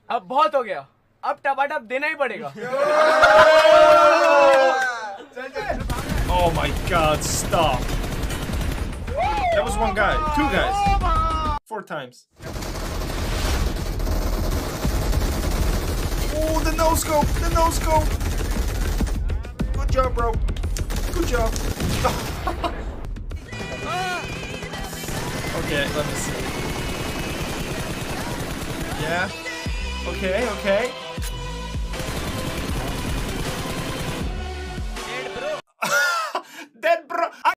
अब बहुत हो गया, अब टपाटप देना ही पड़ेगा। Oh my god, stop. That was one guy. Two guys. 4 times. Oh, the no-scope. The no-scope. Good job, bro. Good job. Okay, let me see. Yeah. Okay, okay.